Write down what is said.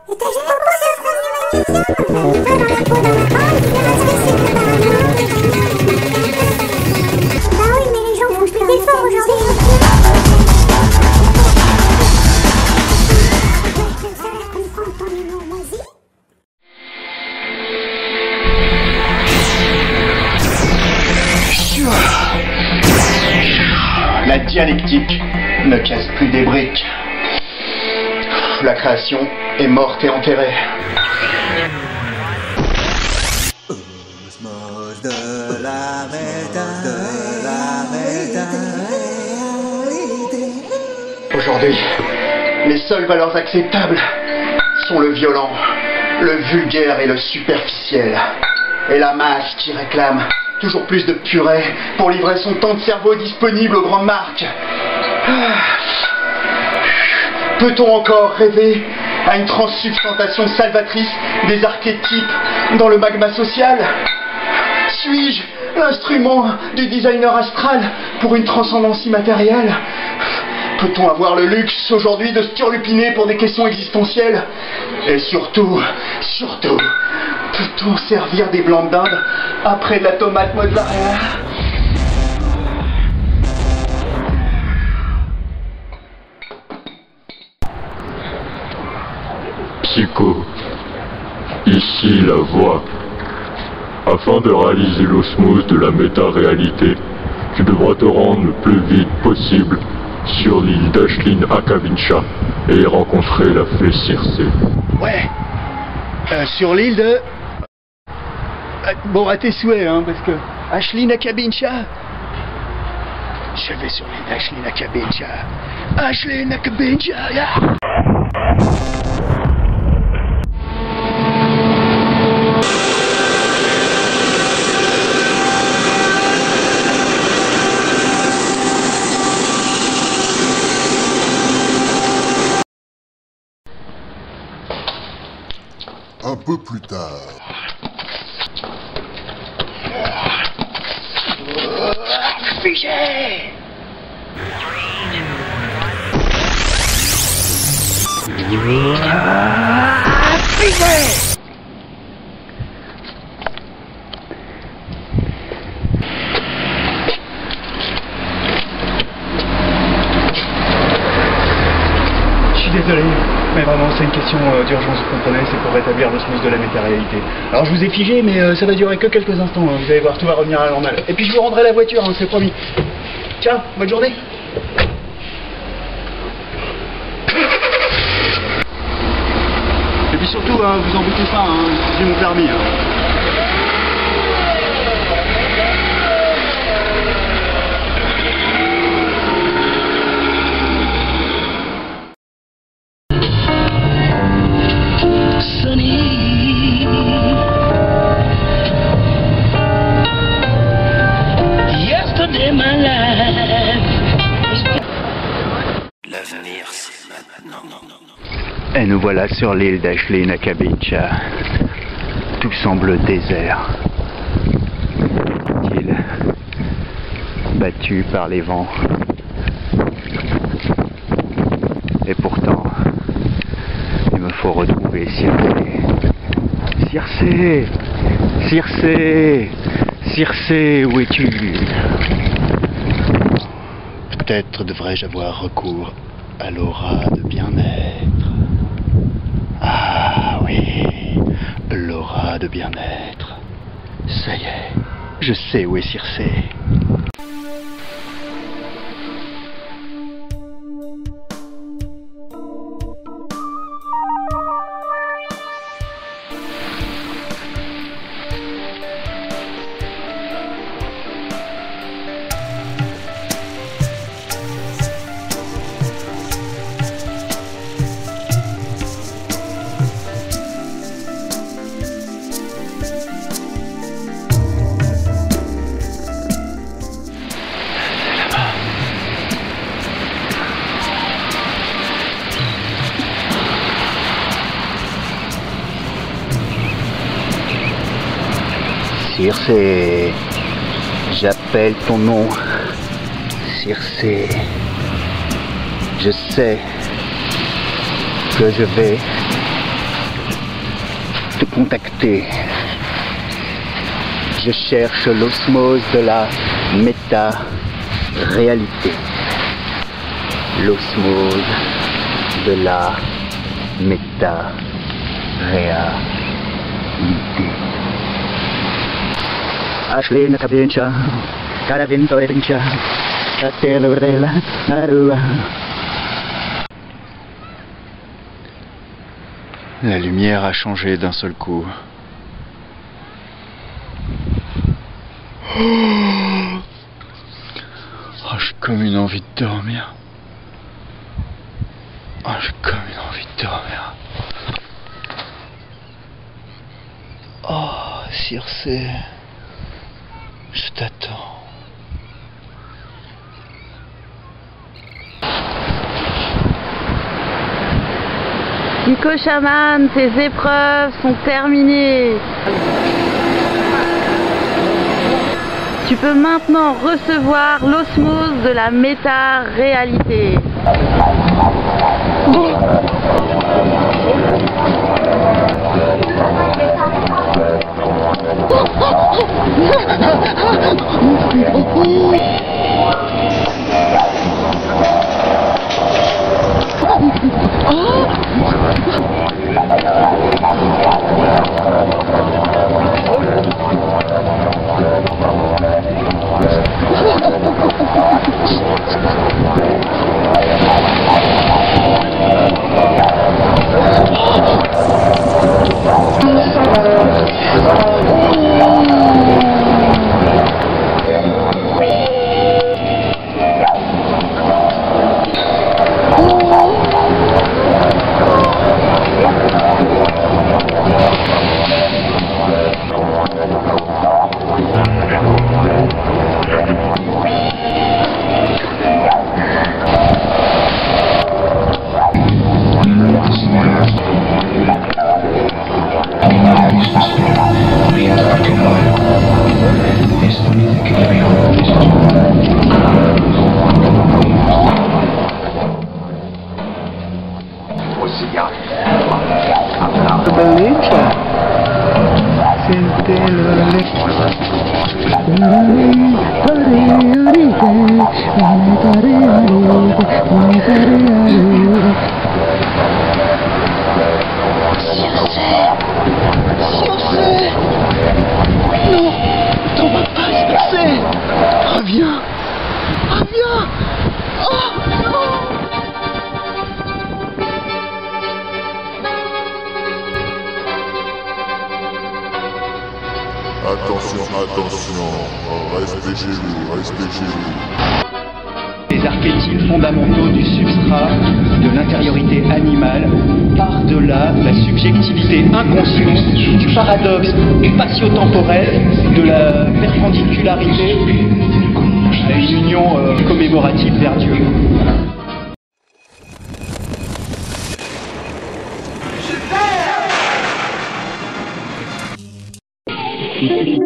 La dialectique ne casse plus des briques. La création est morte et enterrée. Osmose de la méta. Aujourd'hui, les seules valeurs acceptables sont le violent, le vulgaire et le superficiel. Et la masse qui réclame toujours plus de purée pour livrer son temps de cerveau disponible aux grandes marques. Peut-on encore rêver à une transsubstantation salvatrice des archétypes dans le magma social? Suis-je l'instrument du designer astral pour une transcendance immatérielle? Peut-on avoir le luxe aujourd'hui de se turlupiner pour des questions existentielles? Et surtout, peut-on servir des blancs d'Inde après de la tomate mozzarella? Psycho, ici la voix. Afin de réaliser l'osmose de la méta-réalité, tu devras te rendre le plus vite possible sur l'île d'Ashlyn Akavinsha et y rencontrer la fée Circé. Ouais, sur l'île de... Bon, à tes souhaits, hein, parce que... Ashlyn Akavinsha. Je vais sur l'île d'Ashlyn Akavinsha. Ashlyn Akavinsha, yeah. Un peu plus tard. Figé! Figé! Je suis désolé, mais vraiment c'est une question d'urgence, vous comprenez, c'est pour rétablir l'osmose de la méta-réalité. Alors je vous ai figé, mais ça va durer que quelques instants, hein. Vous allez voir, tout va revenir à la normale. Et puis je vous rendrai la voiture, hein, c'est promis. Ciao, bonne journée. Et puis surtout, hein, vous embêtez pas, hein, j'ai mon permis. Hein. L'avenir, c'est maintenant. Et nous voilà sur l'île d'Ashlyn Akavinsha. Tout semble désert. Île battue par les vents. Et pourtant, il me faut retrouver Circé. Circé! Circé! Circé, où es-tu? Peut-être devrais-je avoir recours à l'aura de bien-être. Ah oui, l'aura de bien-être. Ça y est, je sais où est Circé. Circé, j'appelle ton nom. Circé, je sais que je vais contacter. Je cherche l'osmose de la méta-réalité. L'osmose de la méta-réalité. Ashley Nakabincha, Karavinto Edincha, Atela Verdela, Narua. La lumière a changé d'un seul coup. Oh, j'ai comme une envie de dormir. Oh, j'ai comme une envie de dormir. Oh, Circé, je t'attends. Nico Chaman, tes épreuves sont terminées. Tu peux maintenant recevoir l'osmose de la méta-réalité. Attention, restez chez vous. Les archétypes fondamentaux du substrat, de l'intériorité animale, par-delà la subjectivité inconsciente, du paradoxe spatio-temporel, de la perpendicularité à une union commémorative vers Dieu. Super